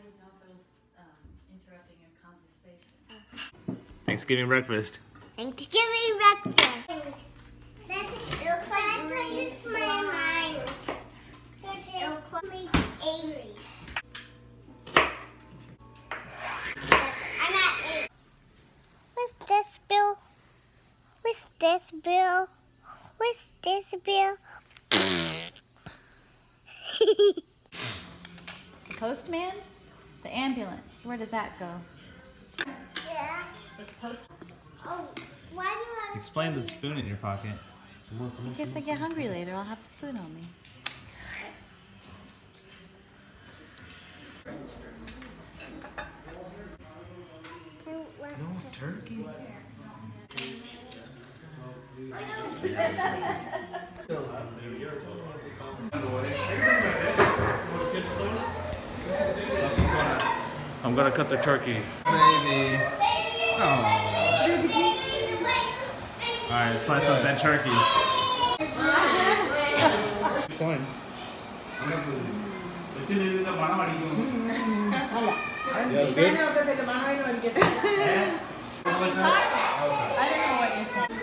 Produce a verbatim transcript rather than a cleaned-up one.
didn't know if it was um, interrupting your conversation. Thanksgiving breakfast. Thanksgiving breakfast. That looks like it's my mind. It looks like me eight. I'm at eight. What's this, Bill? What's this, Bill? What's this, Bill? The postman? The ambulance. Where does that go? Yeah. The post. Oh, why do you want to Explain the spoon in your pocket. In case I get hungry later, I'll have a spoon on me. No turkey. I'm gonna cut the turkey. Baby. Oh. Alright, slice up that turkey. Fine. I don't know what you're saying.